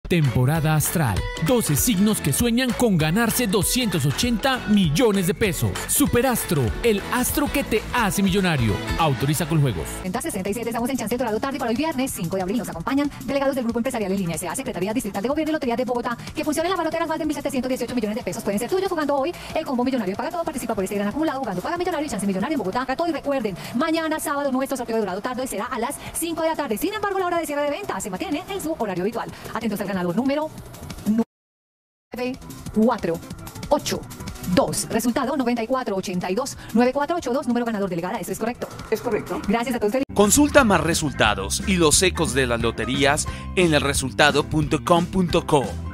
Temporada astral. 12 signos que sueñan con ganarse 280 millones de pesos. Superastro, el astro que te hace millonario. Autoriza con juegos. 67, estamos en Chance El Dorado tarde para hoy viernes 5 de abril. Nos acompañan delegados del Grupo Empresarial en Línea S.A., Secretaría Distrital de Gobierno y Lotería de Bogotá, que funciona en la balotera más de 1.718 millones de pesos. Pueden ser tuyos jugando hoy el combo millonario. Paga todo, participa por este gran acumulado jugando Paga Millonario y Chance Millonario en Bogotá. Haga todo y recuerden, mañana sábado nuestro sorteo de Dorado tarde será a las 5 de la tarde. Sin embargo, la hora de cierre de venta se mantiene en su horario habitual. Atentos al ganador número 9482. Resultado 9482-9482. Número ganador, delegada. ¿Eso es correcto? Es correcto. Gracias a todos. Consulta más resultados y los ecos de las loterías en elresultado.com.co.